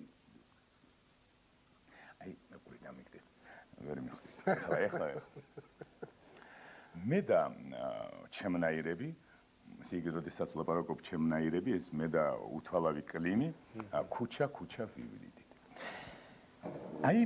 აი, მე ყურით ამიგდე. ვერ მიხდი. ახლა ახლა მე და ჩემნაირები, ისე იგი როდესაც ლაპარაკობ ჩემნაირები, ეს მე და უთვალავი კლიმი, ქუჩა ქუჩა ვივლიდით. აი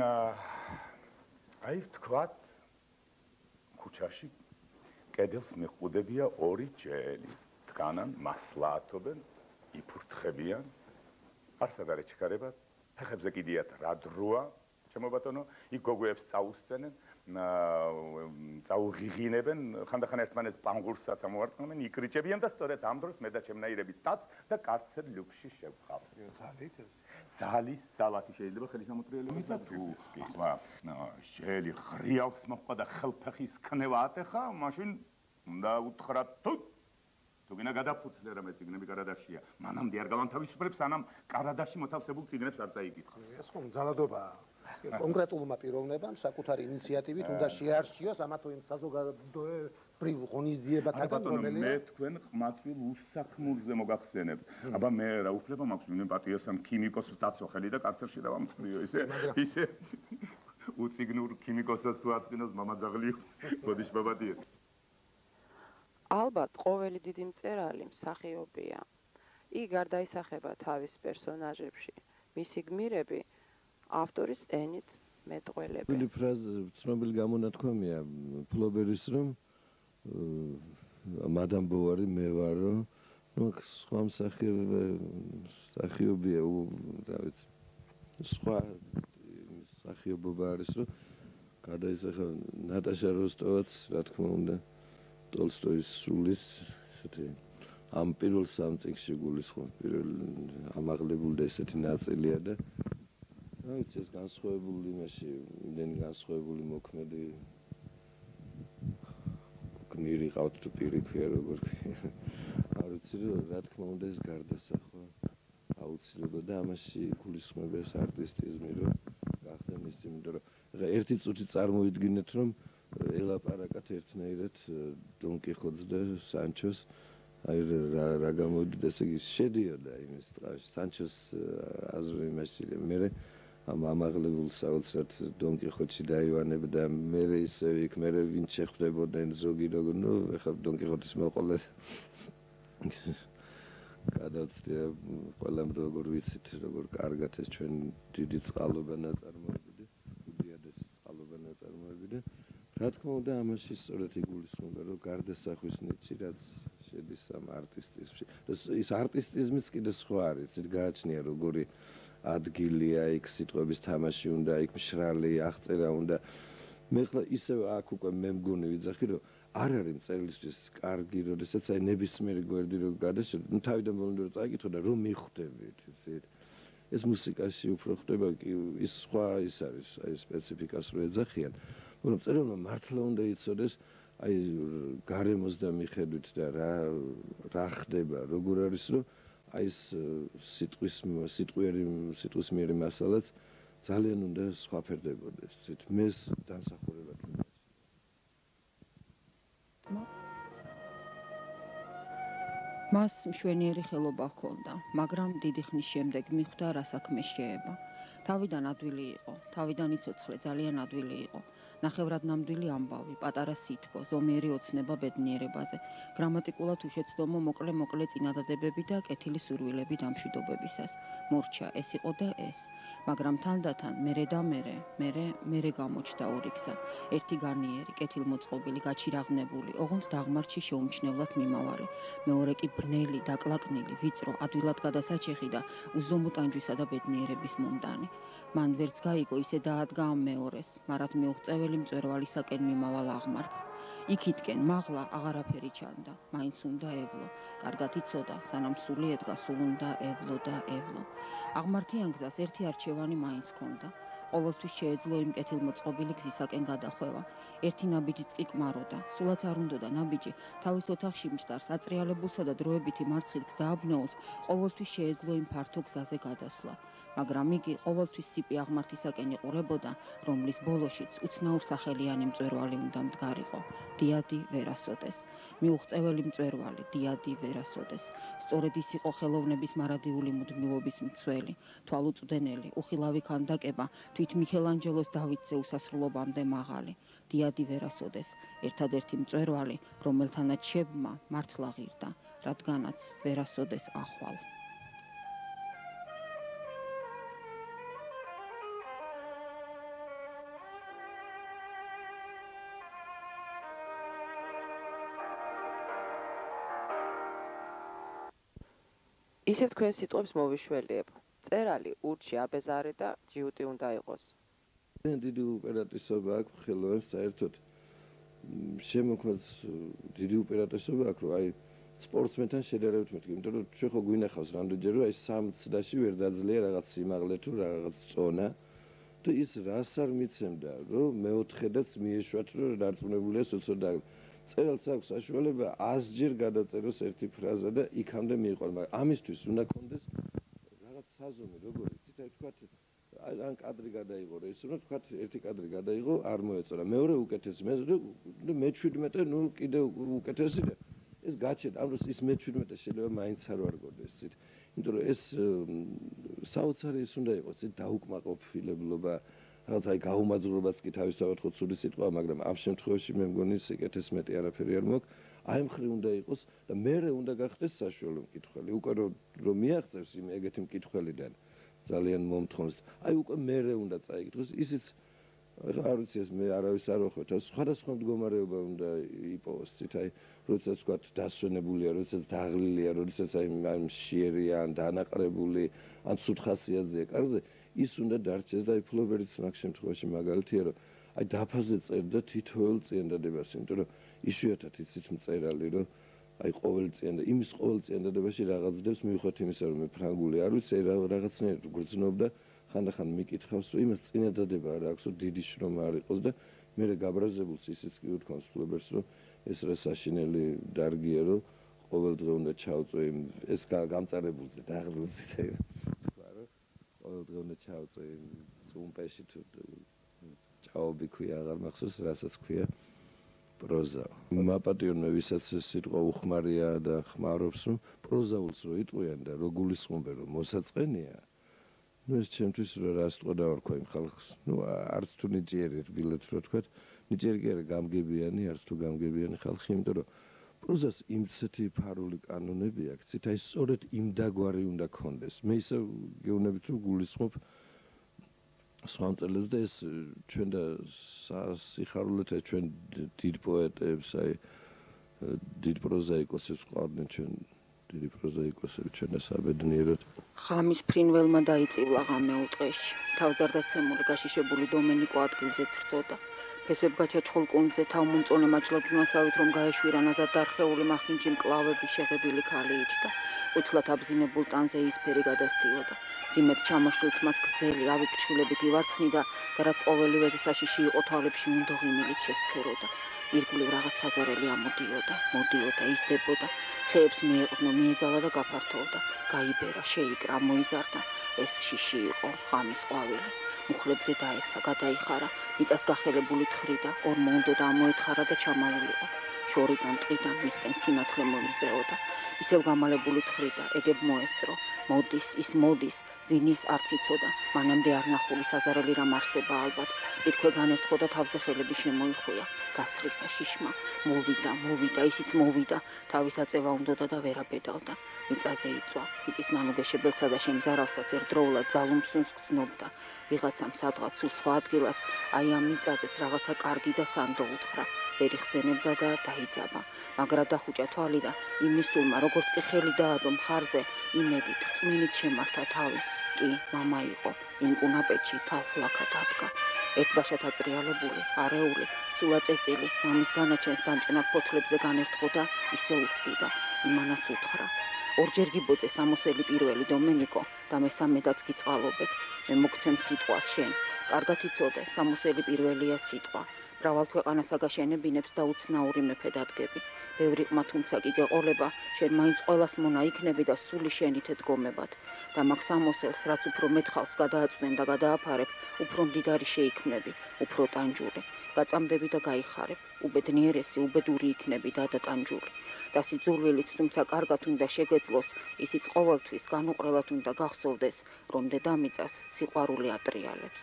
აი ვთქვათ ქუჩაში კედელს მეხუდებია ორი ჯელი, დგანან, მასლაათობენ, იფურთხებიან, არსად არ ეჩქარებათ, ფეხებზე კიდიათ რა დროა ჩემო ბატონო, იქ გოგოებს წაუსწენენ, წაუღიღინებენ, ხანდახან ერთმანეთს პანგურსაც ამოვარტყმენ, იკრიჭებიან და სწორედ ამ დროს მე და ჩემნაირები დაც და კარცერ ლუქსში შევყავს. ძალით ეს. ძალის ძალათი შეიძლება ხელის ამოტრიალებით და თუ ახლა შელი ღრიალს მოხდა და ხელფეხის ქნება ატეხა, მაშინ უნდა უთხრათ თუ თუ გინდა გადაფუძნე რამე ციგნები კარადაშია. მანამდე არ გავანთავისუფლებს, სანამ კარადაში მოთავსებულ ციგნებს არ წაიკითხა. ეს ხომ ძალადობაა. კონკრეტულმა პიროვნებამ საკუთარი ინიციატივით უნდა შეარჩიოს ამა თუ იმ საზოგადოებრივ ღონისძიებათაგან, რომელიც მე თქვენ ყმაწვილ უსაქმურზე მოგახსენებთ. აბა მე რა უფლება მაქვს ვინმე პატიოს ამ ქიმიკოსს დაცვა ხელი და კარცერში დავამხდიო ისე ისე უციგნურ ქიმიკოსს თუ აწვინოს მამაძაღლი ბოდიშ ბაბადიე. ალბათ ყოველი დიდი მწერალი მსახიობია. იგი გარდაისახება თავის პერსონაჟებში. მისი გმირები ავტორის ენით მეტყველებენ. Ფილიპ ფრაზა ცნობილი გამონათქვამია ფლობერის რომ მადამ ბოვარი მე ვარო, ну სხვა მსახიობია, რა ვიცი. სხვა მსახიობობა არის რომ გადაისახება ნატაშა როსტოვაც, რა თქმა უნდა, ტოლსტოის სულის, ესეთი ამ პირველ სამ წიგნში გულისხმობ, პირველ ამაღლებულ და ესეთი ნაწილია და რა ვიცი ეს განსხვავებული იმაში, იმდენი განსხვავებული მოქმედი გმირი ყავთ თუ პირი ქვია როგორ ქვია. არ ვიცი რა თქმა უნდა ეს გარდასახვა აუცილებლად და ამაში გულისხმობ ეს არტისტიზმი რომ გახდნენ ის იმიტომ რომ ერთი წუთი წარმოიდგინეთ რომ ელაპარაკათ ერთნაირად დონ კიხოტს და სანჩოს აი რა გამოვიდა ესე იგი შედიოდა იმის ტყავში სანჩოს აზრი იმაში მე ამ ამაღლებულ საოცრად დონ კიხოტში დაივანებდა მე ისე იქ მე ვინ შეხვდებოდნენ ზოგი როგორ ნუ ეხლა დონ კიხოტის მოყოლეს გადავწია ყველამ როგორ ვიცით როგორ კარგად ეს ჩვენ დიდი წყალობა ნაწარმოებდი უდიადესი წყალობა ნაწარმოებდი და რა თქმა უნდა ამაში სწორედ იგულისხმება რომ გარდასახვის ნიჭი რაც შედის ამ არტისტიზმში ის არტისტიზმიც კიდე სხვა არის ის გააჩნია როგორი ადგილია იქ სიტყვების თამაში უნდა იქ მშრალი აღწერა უნდა მე ხლა ისევ აქ უკვე მე მგონი ვიძახი რომ არ არის მწერლისთვის კარგი როდესაც აი ნებისმიერი გვერდი რო გადაშევ ნუ თავიდან ბოლომდე რო წაიკითხო და რომ მიხვდებით იცით ეს მუსიკაში უფრო ხდება კი ის სხვა ის არის აი სპეციფიკას რო ეძახიან მაგრამ მწერალმა მართლა უნდა იცოდეს აი გარემოს და მიხედვით და რა რა ხდება როგორ არის რომ აი ეს სიტყვის სიტყვიერი სიტყვის მიერი მასალაც ძალიან უნდა სხვაფერდებოდეს იცით მე დამსახურებად მას მშვენიერი ხელობა ჰქონდა, მაგრამ დიდი ხნის შემდეგ მიხვდა რა საქმე შეება. თავიდან ადვილი იყო, თავიდან იცოცხლე ძალიან ადვილი იყო. ნახევრად ნამდვილი ამბავი, პატარა სითბო, ზომიერი ოცნება ბედნიერებაზე, გრამატიკულად უშეცდომო მოკლე-მოკლე წინადადებები და კეთილი სურვილები დამშვიდობებისას. მორჩა ეს იყო და ეს, მაგრამ თანდათან მერე და მერე, მერე მერე გამოჩნდა ორი გზა. ერთი განიერი, კეთილმოწყობილი, გაჩირაღნებული, ოღონდ დაღმართში შეუმჩნევლად მიმავალი. მეორე კი ბრნელი, დაკლაკნილი, ვიწრო, ადვილად გადასაჩეხი და უზომო ტანჯვისა და ბედნიერების მომდანი. მან ვერც გაიგო ისე დაადგა ამ მეორეს, მარად მიუღწეველი მწვერვალისაკენ მიმავალ აღმართს. იქითკენ მაღლა აღარაფერი ჩანდა, მაინც უნდა ევლო. კარგად იცოდა, სანამ სული ედგა, სულ უნდა ევლო და ევლო. აღმართიან გზას ერთი არჩევანი მაინც ჰქონდა. ყოველთვის შეეძლო იმ კეთილმოწყობილი გზისაკენ გადახვევა. ერთი ნაბიჯიც კი კმაროდა. სულაც არ უნდოდა ნაბიჯი, თავის ოთახში მჭდარს, აწრიალებულსა და დროებითი მარცხით გზააბნეულს ყოველთვის შეეძლო იმ ფართო გზაზე გადასვლა. მაგრამ იგი ყოველთვის სიპი აღმართისაკენ იყურებოდა, რომლის ბოლოშიც უცნაურ სახელიანი მწვერვალი უნდა მდგარიყო. დიადი ვერასოდეს. მიუღწეველი მწვერვალი, დიადი ვერასოდეს. სწორედ ის იყო ხელოვნების მარადიული მუდმივობის მცველი, თვალუწვდენელი, უხილავი ქანდაკება, თვით მიქელანჯელოს დავითზე უსასრულობამდე მაღალი. დიადი ვერასოდეს. ერთადერთი მწვერვალი, რომელთანაც შებმა მართლა ღირდა, რადგანაც ვერასოდეს ახვალ. ისევ თქვენ სიტყვებს მოვიშველიებ. მწერალი ურჩი აბეზარი და ჯიუტი უნდა იყოს. დიდი უპირატესობა აქვს ხელოვანს საერთოდ შემოქმედს დიდი უპირატესობა აქვს რომ აი სპორტსმენთან შედარებით მეთქი, იმიტომ რომ ჩვენ ხო გვინახავს რამდენჯერ რომ აი სამ წრეში ვერ დაძლია რაღაც სიმაღლე თუ რაღაც წონა და ის რას არ მიცემდა რომ მეოთხედაც მიეშვათ რომ დარწმუნებულია სოცოდა წერალს აქვს საშუალება ასჯერ გადაწეროს ერთი ფრაზა და იქამდე მიიყვანო, მაგრამ ამისთვის უნდა კონდეს რაღაც საზომი, როგორ იცით, აი თქვათ ან კადრი გადაიღო რა ის რომ თქვათ ერთი კადრი გადაიღო არ მოეწონა, მეორე უკეთესი, მე მეჩვიდმეტე ნუ კიდე უკეთესი და ეს გაჩერდა, ამ დროს ის მეჩვიდმეტე შეიძლება მაინც არ ვარგოდეს, იცით, იმიტომ რომ ეს საოცარი ის უნდა იყოს, იცით, დაუკმაყოფილებლობა რაღაც აი გაუმაძღრობაც კი თავისთავად ხო ცუდი სიტყვა, მაგრამ ამ შემთხვევაში მე მგონი სიკეთეს მეტი არაფერი არ მოაქვს. აი მხრივ უნდა იყოს და მერე უნდა გახდეს საშუალო მკითხველი. უკვე რომ მიაღწევს იმ ეგეთი მკითხველიდან ძალიან მომთხოვნს. აი უკვე მერე უნდა წაიკითხოს, ისიც არ ვიცი ეს მე არავის არ ვახვევთ, სხვადასხვა მდგომარეობა უნდა იპოვოს, ცით აი როდესაც თქვა დასვენებულია, როდესაც დაღლილია, როდესაც აი მშიერია ან დანაყრებული, ან ცუდ ხასიათზეა კარგზე ის უნდა დარჩეს და აი ფლობერიც მაგ შემთხვევაში მაგალითია რომ აი დაფაზე წერდა თითოეულ წიანდადებას, იმიტომ რომ იშვიათად იცით მწერალი რომ აი ყოველწლიან და იმის ყოველწლიანდადებაში რაღაც დებს მივხვდეთ იმისა რომ მე ფრანგული არ ვიცი რაღაცნაირად გრძნობდა ხანდახან მიკითხავს რომ იმას წინადადება არ აქვს რომ დიდი შრომა არ იყოს და მე გაბრაზებულს ისიც კი უთქვამს ფლობერს რომ ეს რა საშინელი დარგია რომ ყოველდღე უნდა ჩავწვე ეს გამწარებულზე დაღლულზე ყოველდღე უნდა ჩავწვე წუმპეში თუ ჭაობი ქვია აღარ მახსოვს რასაც ქვია პროზა. მაპატიონე ვისაც ეს სიტყვა უხმარია და ხმარობს რომ პროზაულს რო იტყვიან და რო გულისხმობენ რომ მოსაწყენია ნუ ეს ჩემთვის რა სიტყვა დავარქვა იმ ხალხს ნუ არც თუ ნიჭიერი რბილად რო თქვა ნიჭიერი კი არა გამგებიანი არც თუ გამგებიანი ხალხი იმიტომ რომ პროზას იმცეთი ფარული კანონები აქვს, ცით აი სწორედ იმ დაგვარი უნდა კონდეს. მე ისე გეუბნებით რომ გულისხმობ სხვა მწერლებს და ეს ჩვენ და სიხარულით ეს ჩვენ დიდ პოეტებს, აი დიდ პროზაიკოსებს ყავდნენ ჩვენ დიდი პროზაიკოსები ჩვენ და საბედნიეროდ. ღამის ფრინველმა დაიწივლა ღამეულ ტყეში. თავზარდაცემული გაშიშებული დომენიკო ადგილზე ცრწოდა. ფესვებ გაჩაჩხულ კუნძზე თავმომწონე მაჩლადუნასავით რომ გაეშვირა ნაზად დარხეული მახინჯი მკლავები შეღებილი ქალი იჯდა. უცლად აბზინებულ ტანზე ისფერი გადასდიოდა. ძიმედ ჩამოშლილ თმას გრძელი ავიკჩხილებით ივარცხნიდა და რაც ყოველივეზე საშიში იყო თვალებში უნდოღი მილით შესცქეროდა. ირგვლივ რაღაც საზარელი ამოდიოდა, მოდიოდა, იზრდებოდა, ხეებს მიეყრდნო, მიეძალა და გაფართოვდა. გაიბერა, შეიკრა, მოიზარდა. ეს შიში იყო, ღამის ყვავილი. მუხლებზე დაეცა, გადაიხარა, მიწას გახელებული თხრიდა, ორმო უნდა და ამოეთხარა და ჩამალულიყო. შორიდან ტყიდან მისკენ სინათლე მოიწეოდა. ისევ გამალებული თხრიდა, ეგებ მოესწრო, მოდის, ის მოდის, ვინის არც იცოდა, მანამდე არ ნახული საზარელი რამ არსება ალბათ. ირქვე განერთხო და თავზე ხელები შემოიხუია, გასხრისა შიშმა, მოვიდა, მოვიდა, ისიც მოვიდა, თავის აწევა უნდოდა და ვერ აბედავდა. მიწაზე იწვა, მიწის მანუგეშებელსა და შემზარავსაც ერთდროულად ძალუმსუნს გრძნობდა. ვიღაცამ სადღაც სულ სხვა ადგილას, აი ამ მიწაზეც რაღაცა კარგი და სანდო უთხრა. ვერ იხსენებდა და დაიძაბა. მაგრა დახუჭა თვალი და იმის სულმა, როგორც კი ხელი დაადო მხარზე, იმედით, წმინით შემართა თავი. კი, მამა იყო, ინკუნა პეჩი თალხლაკა დადგა. ერთბაშად აწრიალებული, არეული, სულა წეწილი, მამის განაჩენს დამჭენა ფოთლებზე განერთხო და ისე უცდიდა, იმანაც უთხრა. ორჯერ გიბოძე სამოსელი პირველი დომენიკო და მესამედაც გიწყალობებ, მე მოგცემ სიტყვას შენ. კარგად იცოდე, სამოსელი პირველია სიტყვა. მრავალ ქვეყანას აგაშენებინებს და უცნაური მეფე დადგები. ბევრი ყმა თუმცა კი გეყოლება, შენ მაინც ყველას მონა იქნები და სული შენით ედგომებად. და მაგ სამოსელს, რაც უფრო მეთხალს გადააწვენ და გადააფარებ, უფრო მდიდარი შეიქმნები, უფრო ტანჯული. გაწამდები და გაიხარებ, უბედნიერესი, უბედური იქნები და დატანჯული. და სიძულვილიც თუმცა კარგად უნდა შეგეძლოს, ისიც ყოველთვის განუყრევად უნდა გახსოვდეს, რომ დედამიწას სიყვარული ატრიალებს.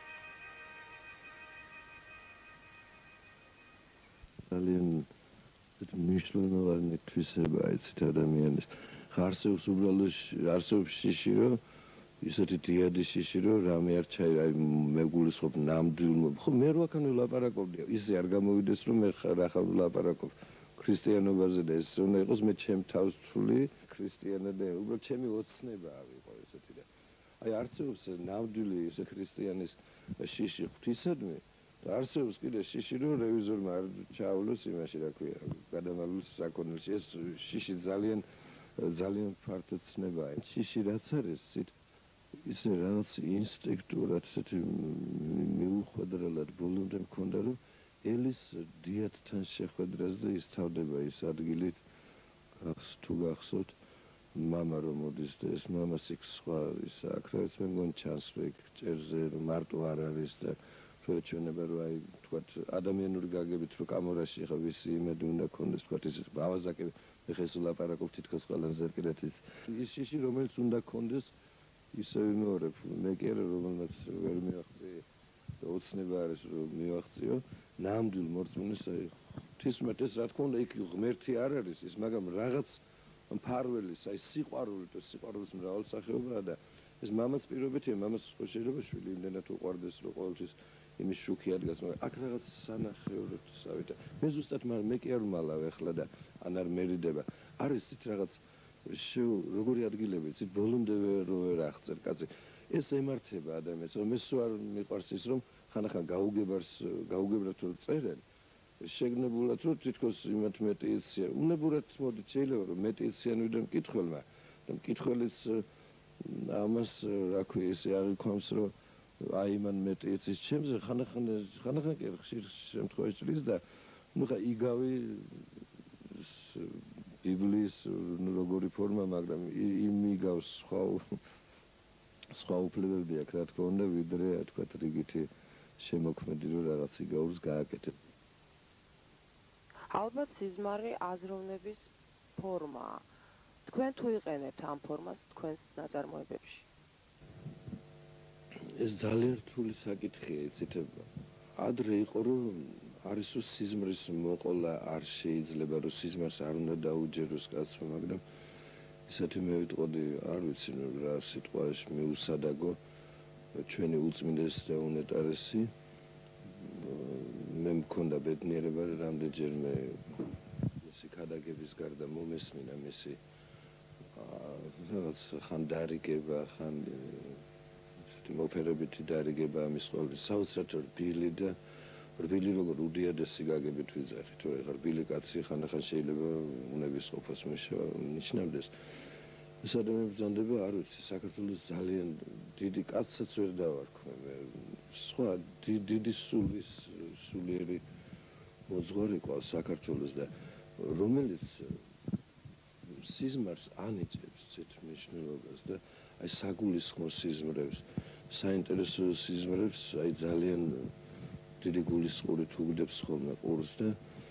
ძალიან მნიშვნელოვანი თვისებაა ეცეთ ადამიანის. არსებობს უბრალოდ არსებობს შიში, რომ ისეთი დიადი შიში, რომ რამე არ ჩაირა, აი მე გულისხმობ ნამდვილ, ხო მე რო აქ ვლაპარაკობდი, ისე არ გამოვიდეს რომ მე რა ხარ ვლაპარაკობ ქრისტიანობაზე და ეს უნდა იყოს მე ჩემ თავს თვლი ქრისტიანად და უბრალოდ ჩემი ოცნება ავიღო ესეთი და აი არსებობს ნამდვილი ესე ქრისტიანის შიში ღვთისადმი და არსებობს კიდე შიში რომ რევიზორმა არ ჩაავლოს იმაში რა ქვია გადამალულ საქონელში ეს შიში ძალიან ძალიან ფართო ცნებაა შიში რაც არის ცით ისე რაღაც ინსტინქტურად ესეთი მიუხვედრელად ბოლომდე მქონდა რომ ელის დიეთთან შეხვედრაზე ის თავდება ის ადგილი თუ გახსოვთ მამა რომ მოდის და ეს მამას იქ სხვა ის აქ რაც მე მგონი ჩანს რომ იქ ჭერზე რომ მარტო არ არის და რო ჩვენება რომ აი თქვათ ადამიანური გაგებით რომ კამორაში ხა ვისი იმედი უნდა ქონდეს თქვათ ის ავაზაკი ეხლა ეს ლაპარაკობ თითქოს ყველაზე ზერკინათ ის ის შიში რომელიც უნდა ქონდეს ისე ვიმეორებ მე კი არა რომელმაც ვერ მივახცე და ოცნება არის რომ მივახციო ნამდვილ მორწმუნეს აი ღვთისმეტეს რა თქმა უნდა იქ ღმერთი არ არის ის მაგრამ რაღაც მფარველის აი სიყვარული და სიყვარულის მრავალსახეობაა და ეს მამაც პირობითია მამას ხო შეიძლება შვილი იმდენად უყვარდეს რომ ყოველთვის იმის შუქი ადგას მაგრამ აქ რაღაც სანახევროდ სავიდა მე ზუსტად მე კი არ ვმალავ ახლა და ან არ მერიდება არის ის რაღაც როგორი ადგილები იცით ბოლომდე რო ვერ აღწერ კაცი ეს ემართება ადამიანს რომ ეს არ მიყვარს ის რომ ხანახან გაუგებარს გაუგებრად რო წერენ შეგნებულად რომ თითქოს იმათ მეტი იციან უნებურად მოდით შეიძლება რომ მეტი იციან ვიდრე მკითხველმა და მკითხველის ამას რა ქვია ესე აღიქვამს რომ აი მან მეტი იცის ჩემზე ხანახან ხანახან კი ხშირ შემთხვევაში ჭრის და ნუ ხა იგავი ბიბლიის ნუ როგორი ფორმა მაგრამ იმიგავს სხვა სხვა უფლებები აქვს რა თქმა უნდა ვიდრე თქვათ რიგითი შემოქმედი რომ რაღაც იგაურს გააკეთებ ალბათ სიზმარი აზროვნების ფორმაა თქვენ თუ იყენებთ ამ ფორმას თქვენს ნაწარმოებებში ეს ძალიან რთული საკითხია იცით ადრე იყო რომ არის უ სიზმრის მოყოლა არ შეიძლება რომ სიზმარს არ უნდა დაუჯეროს კაცმა მაგრამ ისეთი მე ვიტყოდი არ ვიცი რა სიტყვაში მიუსადაგო ჩვენი უწმინდეს და უნეტარესი მე მქონდა ბედნიერება რამდენჯერმე მისი ქადაგების გარდა მომესმინა მისი რაღაც ხან დარიგება ხან მოფერებითი დარიგება ამის ყოველი საოცრად რბილი და რბილი როგორ უდიადესი გაგებით ვიზახი თუ ეხლა რბილი კაცი ხანახან შეიძლება უნების ყოფას ნიშნავდეს ეს ადამიანი ბრძანდება არ ვიცი საქართველოს ძალიან დიდი კაცსაც ვერ დავარქვე მე სხვა დიდი სულის სულიერი მოძღვარი ყავს საქართველოს და რომელიც სიზმარს ანიჭებს ცით მნიშვნელობას და აი საგულისხმო სიზმრებს საინტერესო სიზმრებს აი ძალიან დიდი გულისყურით უგდებს ხოლმე ყურს და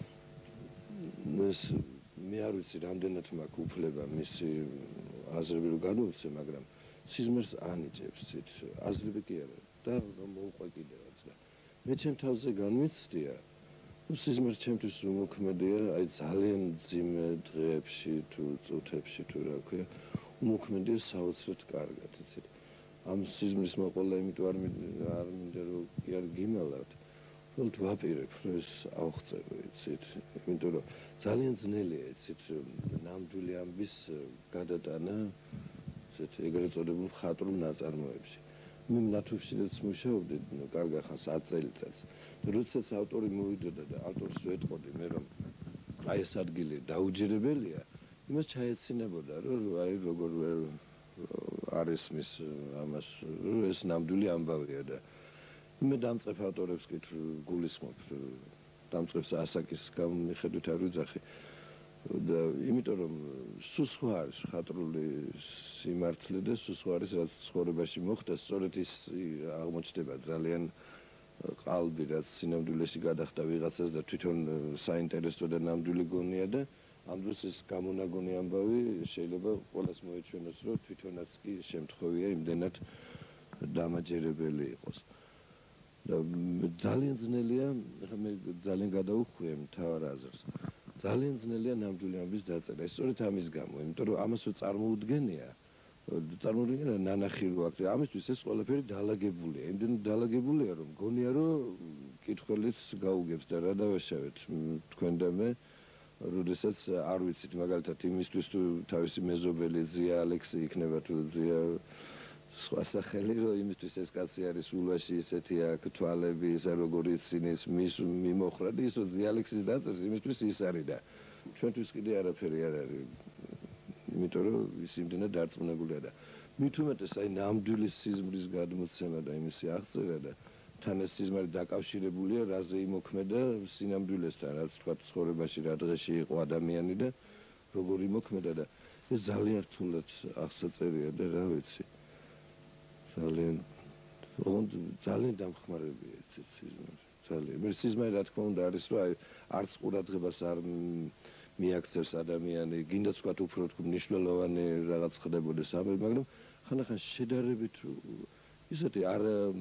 ეს მე არ ვიცი რამდენად მაქვს უფლება მისი აზრები რომ განვიცე მაგრამ სიზმარს ანიჭებს ცით აზრები კი არა და რომ მოუყვე კიდევაც და მე ჩემ თავზე განვიცდია სიზმარს ჩემთვის უმოქმედია აი ძალიან ძიმე დღეებში თუ წუთებში თუ რა ქვია უმოქმედია საოცრად კარგად იცით ამ სიზმრის მოყოლა იმიტომ არ არ მინდა რომ კი არ გიმალავთ რომ ვაპირებ რომ ეს ავხწევ იცით იმიტომ რომ ძალიან ძნელია იცით ნამდვილი ამბის გადატანა ისეთ ეგრეთ წოდებულ ხატრულ ნაწარმოებში მე ნათურშიც მუშაობდი კარგა ხანს ათ წელიწადს როდესაც ავტორი მოვიდოდა და ავტორს ვეტყოდი მე რომ აი ეს ადგილი დაუჯერებელია იმას ჩაეცინებოდა რომ აი როგორ ვერ არის მის ამას ეს ნამდვილი ამბავია და მე დამწებ ავტორებს კი გულისხმობ დამწებს ასაკის გამომიხედვით არ ვიძახი და იმიტომ რომ სულ სხვა არის ხატრული სიმართლე და სულ სხვა არის რაც ცხოვრებაში მოხდა სწორედ ის აღმოჩნდება ძალიან ყალბი რაც სინამდვილეში გადახდა ვიღაცას და თვითონ საინტერესო და ნამდვილი გონია და ამ დროს ეს გამონაგონი ამბავი შეიძლება ყველას მოეჩვენოს რომ თვითონაც კი შემთხვევია იმდენად დამაჯერებელი იყოს და ძალიან ძნელია მე ძალიან გადაუხვია მთავარ აზრს ძალიან ძნელია ნამდვილი ამბის დაწერა ეს სწორედ ამის გამო იმიტომ რომ ამას რო წარმოუდგენია წარმოუდგენია ნანახი რო აქვს ამისთვის ეს ყველაფერი დაალაგებულია იმდენად დაალაგებულია რომ გონია რომ კითხველიც გაუგებს და რა დავაშავეთ თქვენ და მე როდესაც არ ვიცით მაგალითად იმისთვის თუ თავისი მეზობელი ზია ალექსი იქნება თუ ზია სხვა სახელი რომ იმისთვის ეს კაცი არის ულვაში ისეთი აქვს თვალები ისა როგორ იცინის მის მიმოხრად ის რომ დიალექსის დაწერს იმისთვის ის არის და ჩვენთვის კიდე არაფერი არ არის იმიტომ რომ ის იმდენად დარწმუნებულია და მით უმეტეს აი ნამდვილი სიზმრის გადმოცემა და იმისი აღწერა და თან ეს სიზმარი დაკავშირებულია რაზე იმოქმედა სინამდვილესთან რაც თქვა ცხოვრებაში რა დღეში იყო ადამიანი და როგორ იმოქმედა და ეს ძალიან რთულად აღსაწერია და რა ვიცი ძალიან ოღონდ ძალიან დამხმარებია ეს სიზმარი ძალიან მე სიზმარი რა თქმა უნდა არის რომ აი არც ყურადღებას არ მიაქცევს ადამიანი გინდაც ვთქვათ უფრო თქო მნიშვნელოვანი რაღაც ხდებოდეს ამები მაგრამ ხანახან შედარებით ისეთი არ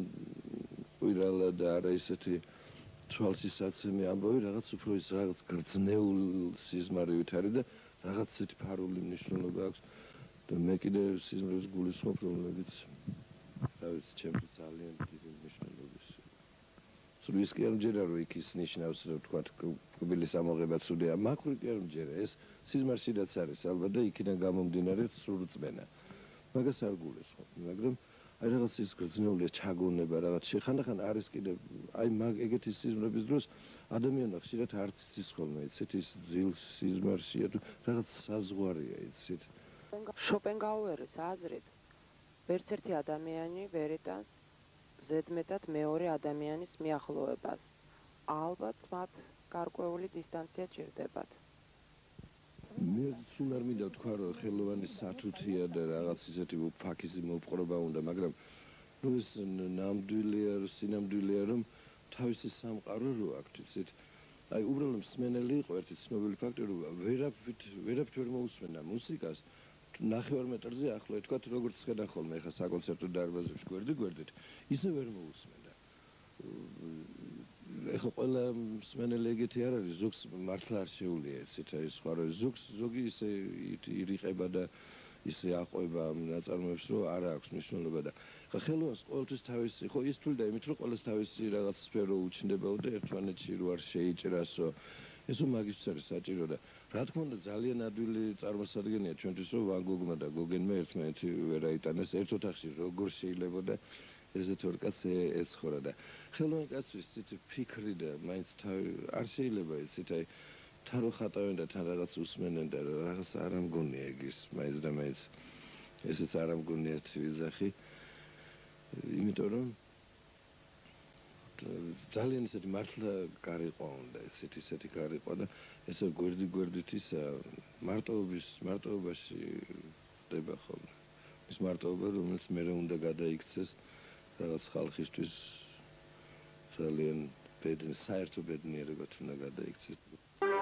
ყვირალა და არა ისეთი თვალსისაცემი ამბავი რაღაც უფრო ის რაღაც გრძნეულ სიზმარივით არის და რაღაც ისეთი ფარული მნიშვნელობა აქვს და მე კიდე სიზმრებს გულისხმობ რომლებიც რა ვიცი ჩემთვის ძალიან დიდი მნიშვნელობის სულ ის კი არ მჯერა რომ იქ ის ნიშნავს რომ ვთქვათ კბილის ამოღება ცუდია მახვრი კი არ მჯერა ეს სიზმარშიდაც არის ალბათ და იქიდან გამომდინარე სრულწმენა მაგას არ გულისხმობ მაგრამ აი რაღაც ის გრძნეულია ჩაგონება რაღაც შეხანახან არის კიდე აი მაგ ეგეთი სიზმრების დროს ადამიანმა ხშირად არც იცის ხოლმე იცით ის ძილ სიზმარშია თუ რაღაც საზღვარია იცით შოპენგაუერის აზრით ვერც ერთი ადამიანი ვერ იტანს ზედმეტად მეორე ადამიანის მიახლოებას ალბათ მათ გარკვეული დისტანცია ჭირდებათ მე სულ არ მინდა თქვა რომ ხელოვანი სათუთია და რაღაც ისეთი ფაქიზი მოპყრობა უნდა მაგრამ რომ ეს ნამდვილია სინამდვილეა რომ თავისი სამყარო რო აქვს იცით აი უბრალოდ მსმენელი იყო ერთი ცნობილი ფაქტი რომ ვერაფრით ვერაფრით ვერ მოусმენდა მუსიკას ნახევარ მეტრზე ახლო თქვა როგორც ხედა ხოლმე ხა საკონცერტო დარბაზებში გვერდი გვერდით ისე ვერ მოусმენდა ეხლა ყველა მსმენელი ეგეთი არ არის ზოგს მართლა არ შეუძლია იცით აი სხვა რო ზოგს ზოგი ისე ირიყება და ისე აყვება ნაწარმოებს რომ არ აქვს მნიშვნელობა და ხა ხელოვანს ყოველთვის თავისი ხო ის თვლიდა იმით რომ ყოველს თავისი რაღაც სფერო უჩნდებაო და ერთმანეთში რო არ შეიჭრასო ესო მაგისთვის არის საჭირო და რა თქმა უნდა ძალიან ადვილი წარმოსადგენია ჩვენთვის რომ ვან გოგმა და გოგენმა ერთმანეთი ვერ აიტანეს ერთ ოთახში როგორ შეიძლება და ესეთ ორ კაცს ეცხოვრა და ხელოვანი კაცთვის ცით ფიქრი და მაინც თავი არ შეიძლება იცით აი თან რო ხატავენ და თან რაღაც უსმენენ და რაღაც არ ამგონია ეგის მაინც და მაინც ესეც არ ამგონია თვიზახი იმიტომ რომ ძალიან ისეთი მართლა გარიყვა უნდა ესეთ ისეთი გარიყვა და ესე გვერდი გვერდით ის მარტოობის მარტოობაში ხდება ხოლმე ის მარტოობა რომელიც მე უნდა გადაიქცეს რაღაც ხალხისთვის ძალიან ბედნიერ საერთო ბედნიერებად უნდა გადაიქცეს